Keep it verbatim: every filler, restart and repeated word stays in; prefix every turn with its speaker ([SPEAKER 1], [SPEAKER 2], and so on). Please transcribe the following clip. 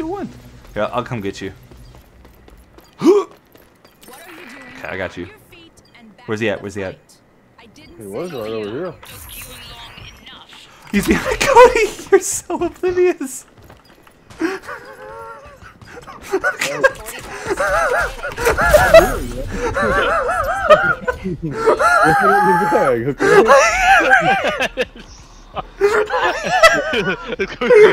[SPEAKER 1] two one. Yeah, I'll come get you. Okay, I got you. Where's he at? Where's he at?
[SPEAKER 2] He was right over here.
[SPEAKER 1] He's behind Cody. You're so oblivious.
[SPEAKER 2] Look at the bag, okay?